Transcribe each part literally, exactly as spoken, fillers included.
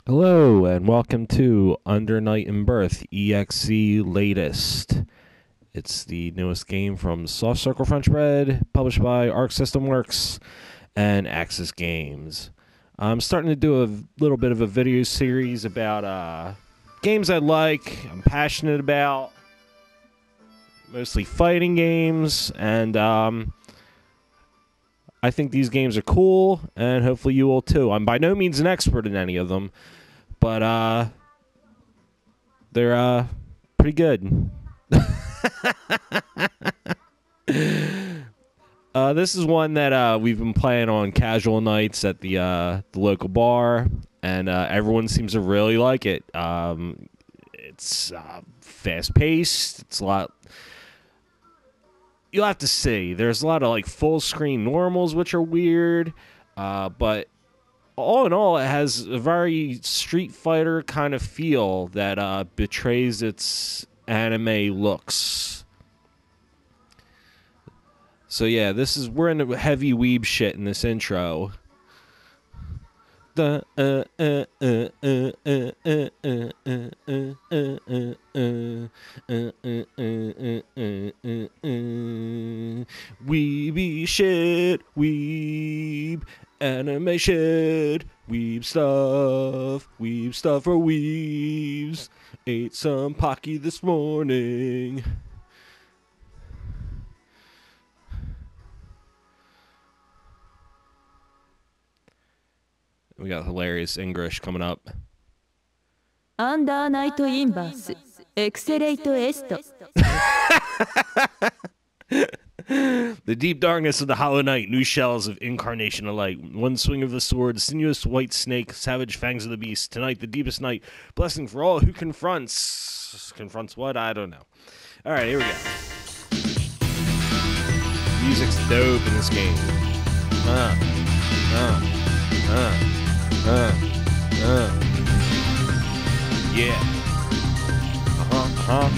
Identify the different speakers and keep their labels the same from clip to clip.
Speaker 1: Hello and welcome to Under Night in Birth E X E latest. It's the newest game from Soft Circle French Bread, published by Arc System Works and Axis Games. I'm starting to do a little bit of a video series about uh, games I like, I'm passionate about, mostly fighting games, and um, I think these games are cool, and hopefully you will too. I'm by no means an expert in any of them, but uh, they're uh, pretty good. uh, this is one that uh, we've been playing on casual nights at the uh, the local bar, and uh, everyone seems to really like it. Um, it's uh, fast-paced. It's a lot. You'll have to see. There's a lot of like full-screen normals, which are weird, uh, but all in all, it has a very Street Fighter kind of feel that uh, betrays its anime looks. So yeah, this is we're in a heavy weeb shit in this intro. The uh uh uh uh uh uh uh uh uh uh uh uh weeby shit, weeb anime shit, weeb stuff, weeb stuff for weebs. Ate some Pocky this morning. We got hilarious English coming up.
Speaker 2: Under Night in Birth, Accelerate Est.
Speaker 1: The deep darkness of the hollow night, new shells of incarnation of light. One swing of the sword, sinuous white snake, savage fangs of the beast. Tonight, the deepest night, blessing for all who confronts. Confronts what? I don't know. All right, here we go. Music's dope in this game. Uh, uh, uh. Uh, uh, yeah. Uh-huh, uh-huh.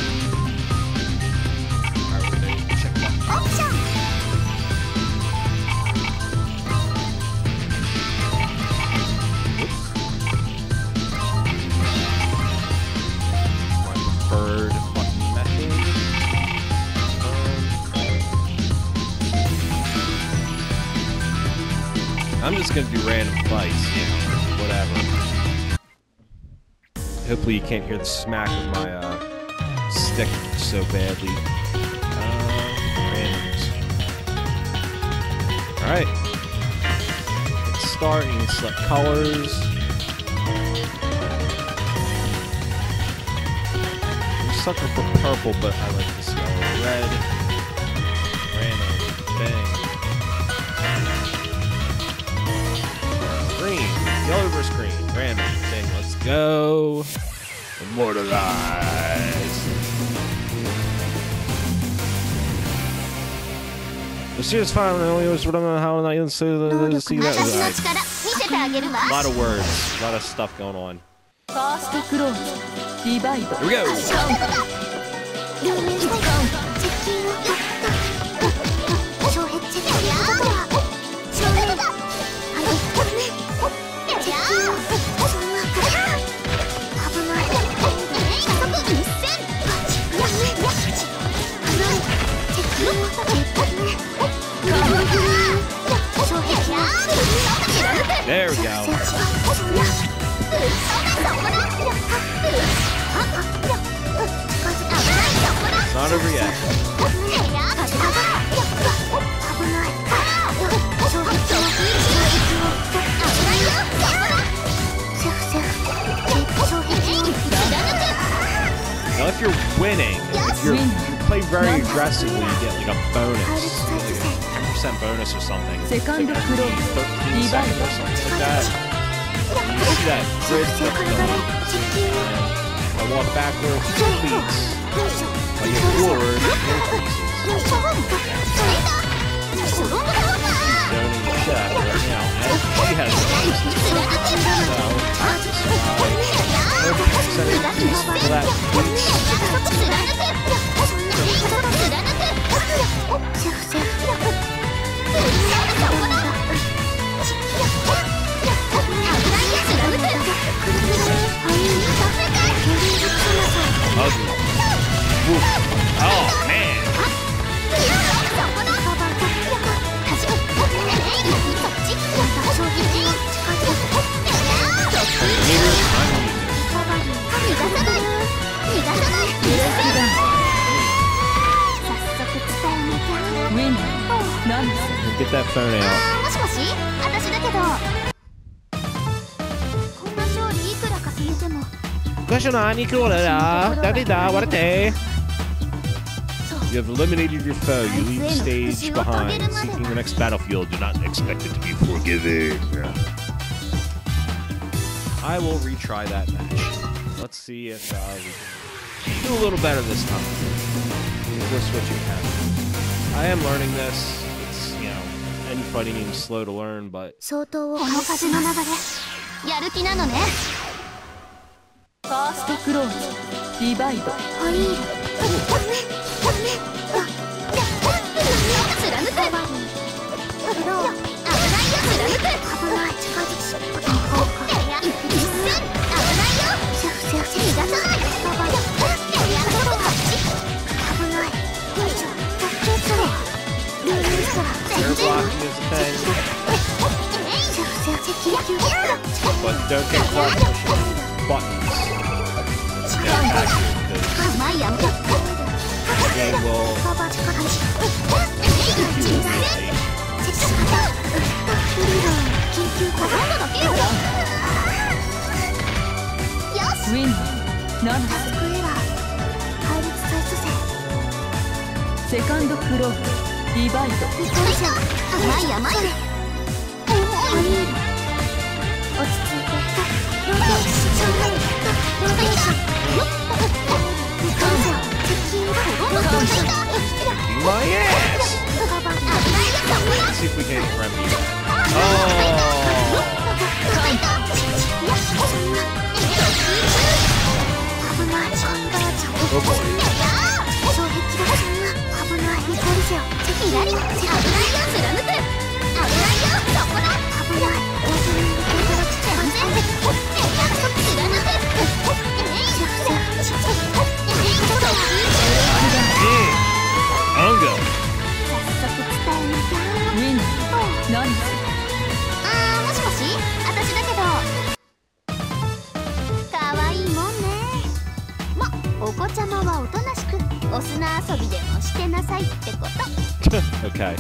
Speaker 1: Alright, we're gonna check it out. Whoops. My preferred button method. Um, I'm just gonna do random fights, you know, whatever. Hopefully you can't hear the smack of my uh, stick so badly. Uh, randoms. Alright. Let's start. You can select colors. I'm a sucker for purple, but I like the smell of red. Random. Bang. Green, yellow versus green, random thing. Let's go. Immortalize. The serious file only was what I'm how I didn't see that. A lot of words, a lot of stuff going on. Here we go. There we go. It's not over yet. Now if you're winning, if you're, you play very aggressively, you get like a bonus. Like a ten percent bonus or something. It's like thirteen seconds or something like that. And you see that grid flip going. I walk backwards, it depletes. If I get forward, it increases. She's zoning the shit out of it right now. And she has bonuses. So, thirty percent increase for that depletes. Get that phone out.
Speaker 3: もしもし、私だけどこんな勝利いくら重ねても
Speaker 1: You have eliminated your foe. You leave the stage behind. Seeking the next battlefield. Do not expect it to be forgiving. I will retry that match. Let's see if uh, we can do a little better this time. We'll go switching pattern. I am learning this. It's, you know, any fighting game is slow to learn, but
Speaker 3: 相当をこの風の流れやる気なのね。
Speaker 2: ファーストクローズディバイド。
Speaker 3: はい。貫く。危ないよ、貫く。危ない、近づきし。危ないよ。セーフセーフセーフ。逃がさない。危ない。よいしょ。助けそう。ルールストラ。全然。セーフセーフ。緊急。
Speaker 1: but don't get caught pushing buttons. It's not accurate because the game will
Speaker 2: Win. None. Second floor. Divide.
Speaker 3: 甘い甘い。落ち着いて。
Speaker 1: my ass! Let's see if we can remedy that. Oh! Oh boy. Ungo.
Speaker 2: Win. None.
Speaker 3: あー、もしもし、私だけどかわいいもんね。ま、お子ちゃまはおとなしくお砂遊びでもしてなさいってこと。
Speaker 1: Okay.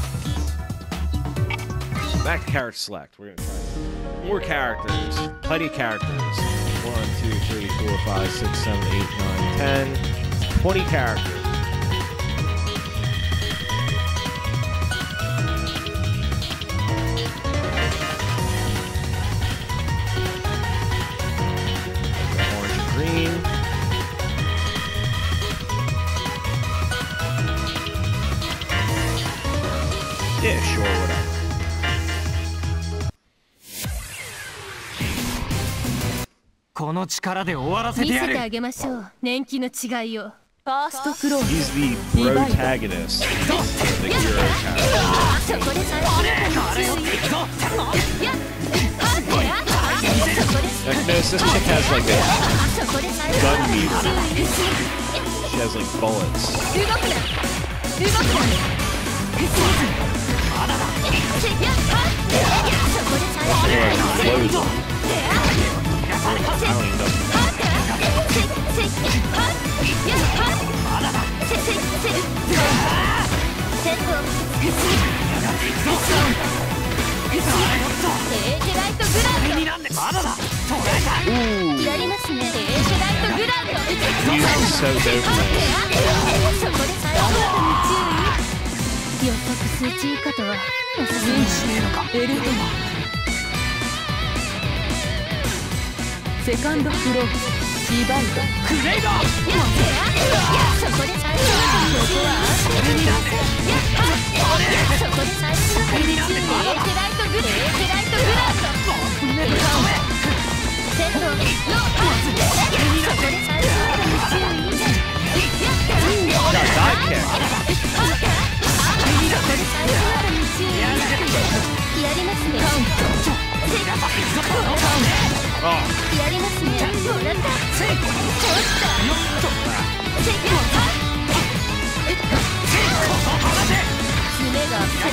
Speaker 1: Back to character select. We're gonna try more characters. Plenty of characters. One, two, three, four, five, six, seven, eight, nine, ten. Twenty characters. Orange and green. Yeah, sure, whatever.
Speaker 4: この力で終わらせてやる。
Speaker 5: 見せてあげましょう。年季の違いを。
Speaker 2: ファーストクローズ。
Speaker 1: He's the protagonist. The hero character.
Speaker 5: そこで最初の注意。やっ、はっ、やっ、そこで。
Speaker 1: Like, notice this chick has like a
Speaker 5: そこで最初
Speaker 1: gun
Speaker 5: の注
Speaker 1: meter.
Speaker 5: 意。
Speaker 1: She has like bullets.
Speaker 5: 動くな。動くな。やっ、はっ、そこで最初
Speaker 1: They're
Speaker 5: の
Speaker 1: like
Speaker 5: 注意。
Speaker 1: clothes on. I don't even know.
Speaker 5: やりますね。エージェライトグランド。
Speaker 1: He's so dope.
Speaker 5: そこで最初の注意。予測数値以下とは遅すぎる。
Speaker 2: エルトナ。セカンドフロー。ディバイド。
Speaker 4: クレイド。
Speaker 5: そこで最初のここはそこで最初の注意。エージェライトグランド。エージェライトグランド。セット。ロー。そこで最初の注意。
Speaker 1: Got dive kick.
Speaker 5: やりますね。
Speaker 1: Oh.
Speaker 5: やりますね。もらった。ちょっと。爪が。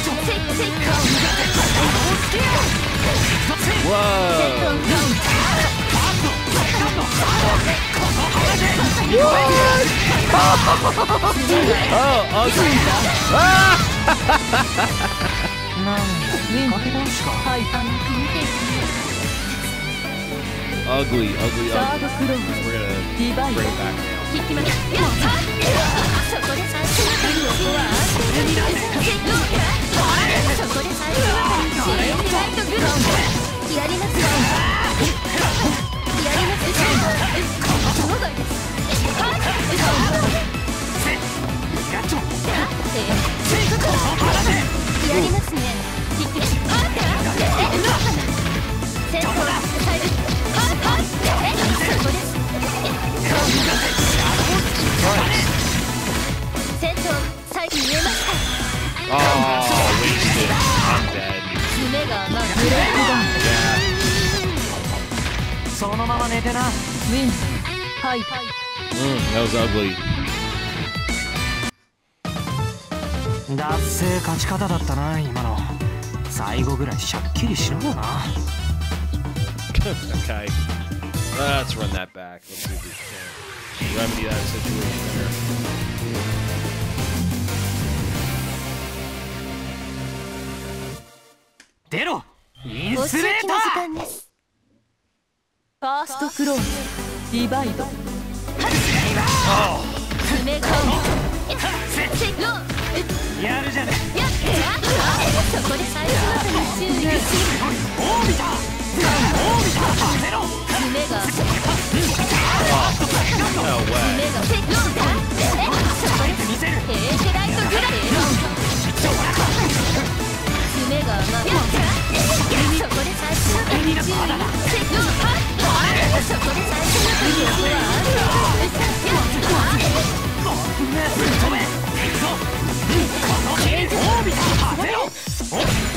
Speaker 1: Whoa. Oh, ugly. Ah!
Speaker 4: 見かけ倒しか。
Speaker 5: はい
Speaker 1: Ugly, ugly,
Speaker 5: サー
Speaker 1: ugly.
Speaker 5: ドクロー
Speaker 1: We're gonna
Speaker 5: ディバイ
Speaker 1: bring
Speaker 5: ド
Speaker 1: it back now.
Speaker 5: 引きますそこで最初のここはそこで最初はシェークライトグローやりますやりますそうだいですやりますね引きセントは最後そこですセント最後見えました
Speaker 1: Oh, wasted. I'm dead.
Speaker 5: 爪が甘くブレイクダウン
Speaker 1: Yeah.
Speaker 4: そのまま寝てな。
Speaker 5: ウィンはい
Speaker 1: Mm, that was ugly.
Speaker 4: だっせー勝ち方だったな今の。最後ぐらいしゃっきりしろよな。
Speaker 1: Okay. Let's run that back. Let's see if we can remedy that situation there.
Speaker 4: 出ろイン
Speaker 5: ご
Speaker 4: スレータ
Speaker 5: 通気の時
Speaker 4: ー。
Speaker 5: 間ですファーストクローズディバイド爪がセロ
Speaker 4: やるじゃね
Speaker 5: やってそこで最初は注意
Speaker 4: オービターオービター当てろ。
Speaker 5: 爪が
Speaker 1: No way.
Speaker 5: 爪がセロそこで
Speaker 4: 見せる。
Speaker 5: エーテライトグラデ爪が甘くそこで最初は注意セロそこで最初のクリア
Speaker 4: 止め行くぞ。このゲージオービター当てろ。
Speaker 5: そこ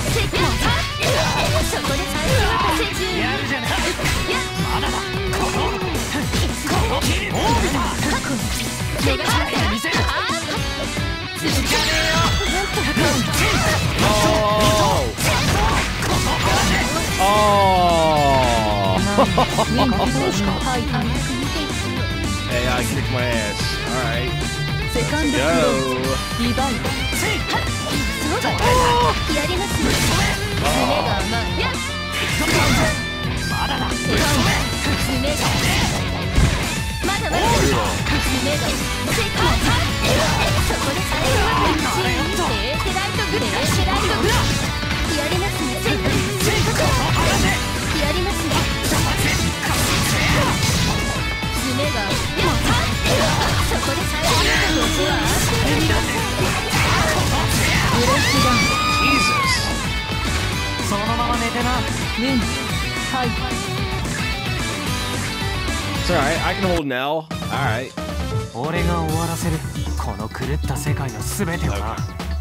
Speaker 5: で最初は注意
Speaker 4: やるじゃねまだだ。このこのキルオービター
Speaker 5: 目が
Speaker 4: 耐えてみせる。
Speaker 5: 続かねえよ
Speaker 1: Oh!
Speaker 5: ウィンはい甘く見ていく
Speaker 1: Hey, I kicked my ass. Alright.
Speaker 5: セカンドクロー
Speaker 1: Go.
Speaker 5: ズディバイドそうだやります爪が甘いやっ
Speaker 4: まだだ。
Speaker 5: 爪がまだまだ爪がセカンドそこで最初はエーテライトグレーエーテライトグラやりますねやりますね爪がそこで最初の僕はブレイクダウン
Speaker 1: Jesus.
Speaker 4: そのまま寝てな。
Speaker 5: ウィンはい
Speaker 1: It's alright. I can hold Nell. Alright.
Speaker 4: 俺が終わらせるこの狂った世界の全てをな。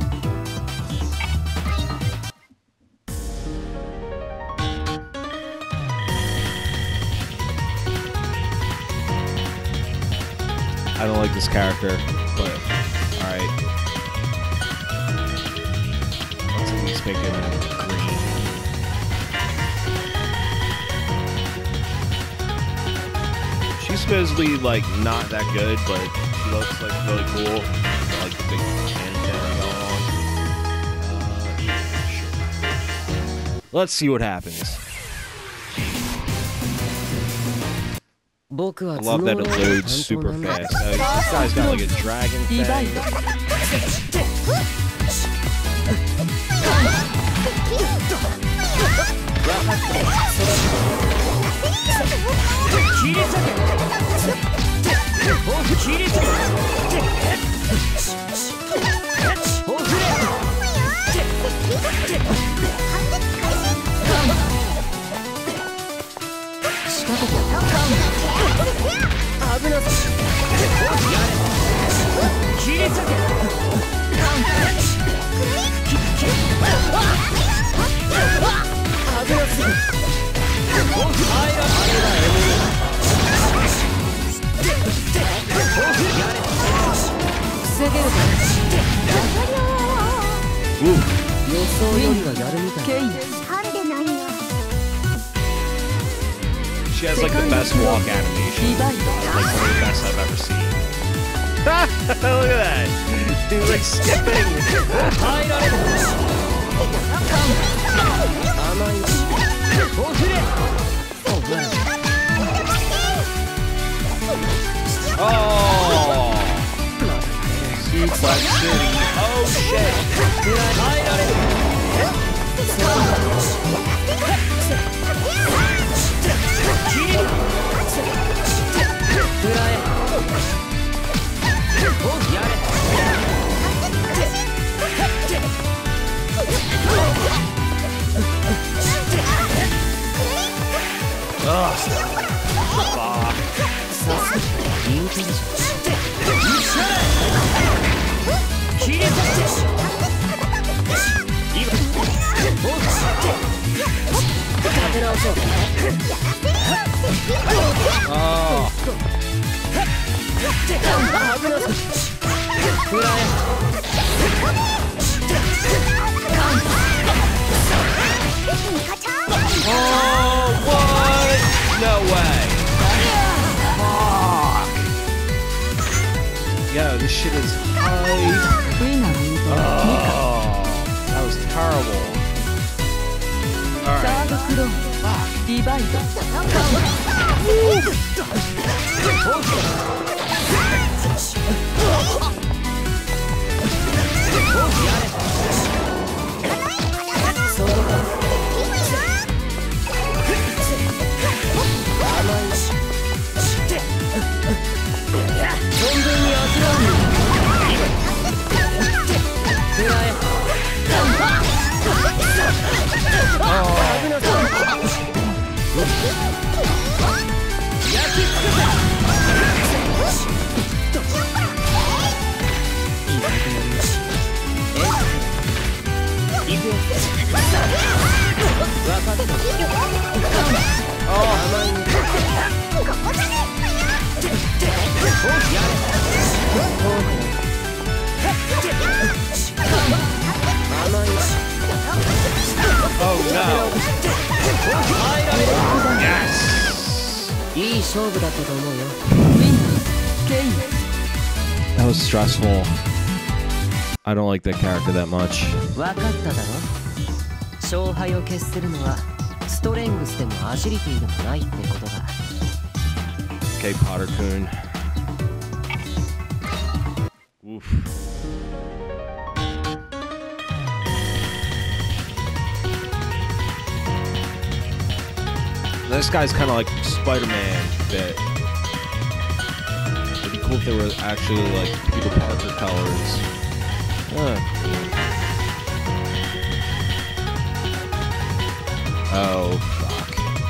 Speaker 1: I don't like this character, but alright. Let's at least make him green. She's supposedly like not that good, but she looks like really cool. Got, like the big antenna going on. Uh, sure. Let's see what happens. I love that it loads super fast. Uh, this guy's got like a dragon
Speaker 5: ディバイ
Speaker 1: thing.
Speaker 5: ド
Speaker 4: 切り裂け切り裂けオフレ仕掛けて危なさ切り裂け危なすぎる防げるか
Speaker 1: Ooh.
Speaker 4: 予想よりはやるみたい
Speaker 5: ケイナ
Speaker 3: ハンデないよ
Speaker 1: She has like the best walk animation. Like one of the best I've ever seen. Look at that. He's like skipping. Oh! Suplex City. Oh shit! Ugh. Fuck. Oh. Oh, what? No way. Fuck. Yo, this shit is hype. Oh, that was terrible. Alright. Oh no! Yes! That was stressful. I don't like that character that much. Okay, Potter-kun. Oof. This guy's kind of like Spider-Man a bit. It'd be cool if they were actually like Peter Parker colors. Huh. Oh, fuck.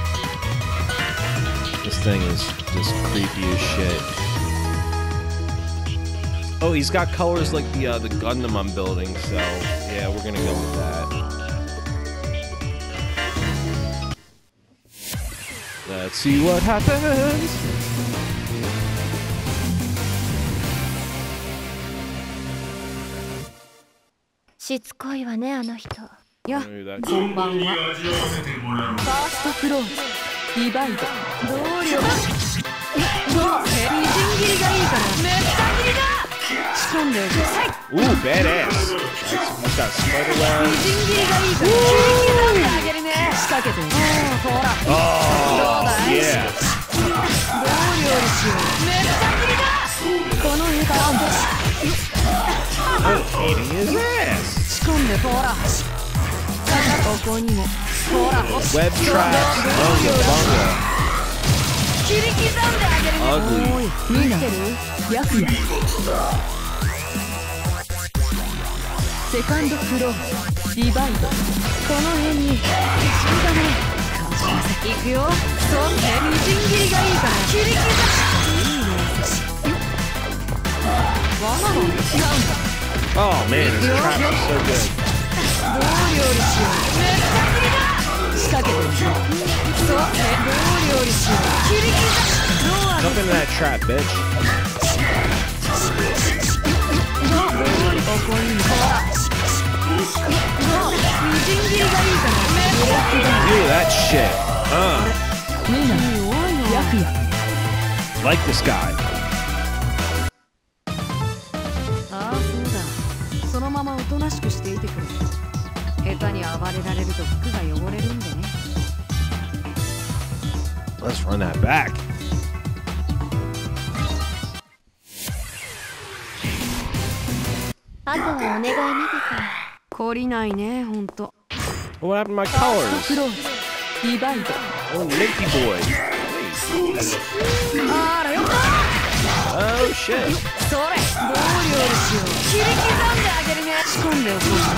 Speaker 1: This thing is just creepy as shit. Oh, he's got colors like the uh, the Gundam I'm building, so yeah, we're gonna go with that. Let's see what happens.
Speaker 3: しつこいわね、あの人。
Speaker 2: や、こんばんは。ファーストクローズ、ディバイド、同僚。みじん切りがいいから。めった切りだ。仕込んでください。
Speaker 1: Ooh, badass. He's got spider web.
Speaker 2: みじん切りがいいから。切り刻んであげるね。仕掛けて。おお、ほら。
Speaker 1: Oh, yeah.
Speaker 2: どう料理しよう。めった切りだ。この絵からんで。
Speaker 1: I'm eating his ass.
Speaker 2: 仕込んでほら。ここにもほら。
Speaker 1: Web traps. Bunga bunga.
Speaker 2: 切り刻んであげるね。
Speaker 1: Ugly.
Speaker 2: 見てる？ヤクヤ。セカンドクロー、ディバイド。この辺に一緒だね。行くよ。そんでみじん切りがいいから切り刻む。いいね。わがまま違うんだ。
Speaker 1: Oh man, this trap is so good.
Speaker 2: どう料理しよう。めっちゃ切りだ。仕掛けてる。そうね。どう料理しよう。切り刻む。
Speaker 1: Jump into that trap, bitch. Do that shit. Uh. Like this guy.
Speaker 2: ああ、そうだ。そのままおとなしくしていてくれ。下手
Speaker 1: Let's run that back.
Speaker 3: あとはお願いねでか。
Speaker 2: 懲りないね、ほんと。
Speaker 1: What happened to my colors?
Speaker 2: クローズ、ディバイド。
Speaker 1: Oh, Mickey boy.
Speaker 2: あらよっ
Speaker 1: Oh shit.
Speaker 2: それ、どう料理しよう。切り刻んであげるね。仕込んでおこうかな。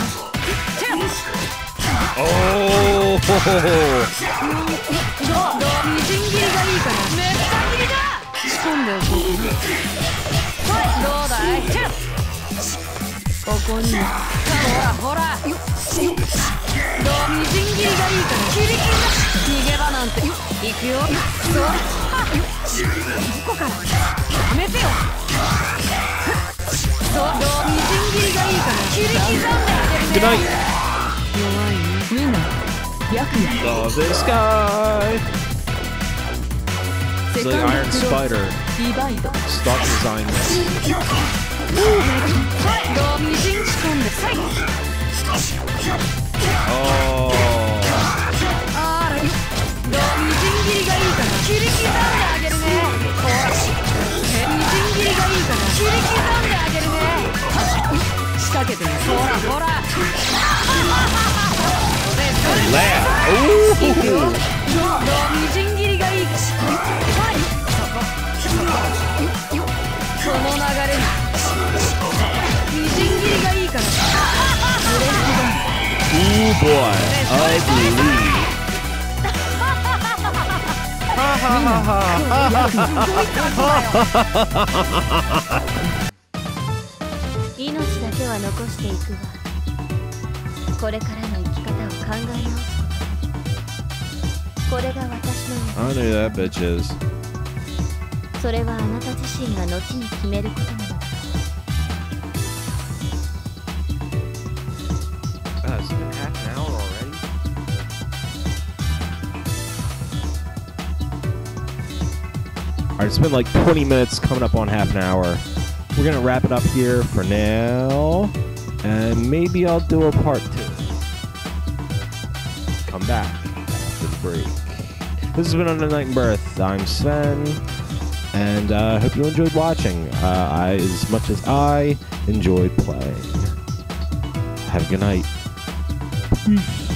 Speaker 1: Oh.
Speaker 2: どうみじん切りがいいからめった切りだ。仕込んでおこうかな。はい、どうだい。ここにほらほら。どうみじん切りがいいから切り刻む。逃げ場なんて行くよ。そう。ここからやめてよ。そう、どうみじん切りがいいから切り刻んであげるね。
Speaker 1: Good night.
Speaker 2: 弱いね。みんな白夜。
Speaker 1: Love this guy. It's the Iron Spider.
Speaker 2: ディバイド。
Speaker 1: Stock design this.
Speaker 2: はい、どうみじん仕込んでさい。
Speaker 1: Oh.
Speaker 2: あら、どうみじん切りがいいから切り刻んであげるね。ほら、みじん切りがいいから切り刻んであげるね。仕掛けてね。ほらほら。
Speaker 1: Laugh. Ooh.
Speaker 2: どうみじん切りがいいかし。はい、そこそこ。この流れにみじん切りがいいから。
Speaker 1: Ooh boy. Ugly. Ha ha ha ha.
Speaker 3: 命だけは残していくわ。これからの生き方を考え直すこと。これが私の
Speaker 1: I knew that bitches.
Speaker 3: それはあなた自身が後に決めることなのだ。
Speaker 1: Uh, it's been half an hour already. Alright, it's been like twenty minutes, coming up on half an hour. We're gonna wrap it up here for now, and maybe I'll do a part two. Come back after the break. This has been Under Night in Birth. I'm Sven, and I uh, hope you enjoyed watching uh, I, as much as I enjoyed playing. Have a good night. Peace.